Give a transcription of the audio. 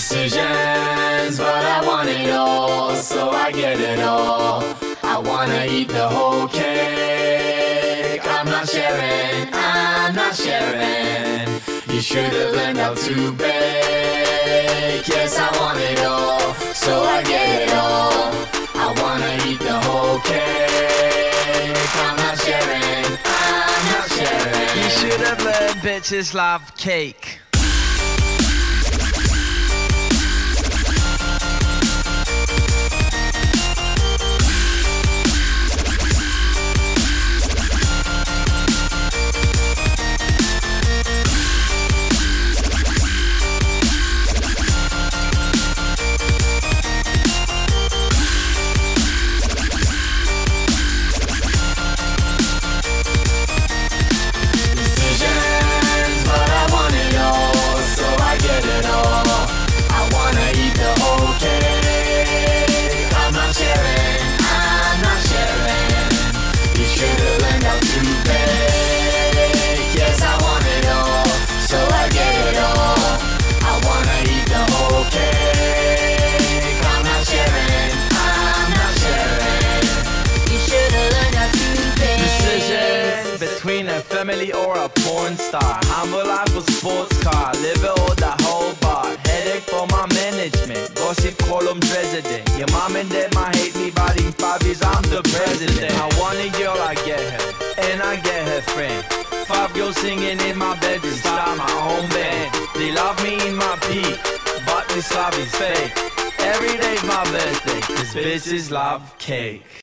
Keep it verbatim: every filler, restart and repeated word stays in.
Decisions, but I want it all, so I get it all. I wanna eat the whole cake. I'm not sharing, I'm not sharing. You should've learned how to bake. Yes, I want it all, so I get it all. I wanna eat the whole cake. I'm not sharing, I'm not sharing. You should've learned bitches love cake. Between a family or a porn star, humble life or sports car, live it or the whole bar. Headache for my management, gossip columns resident. Your mom and dad might hate me, but in five years I'm the president. I want a girl, I get her, and I get her friend. Five girls singing in my bedroom, start my own band. They love me in my peak, but this love is fake. Every day's my birthday, cause bitches love cake.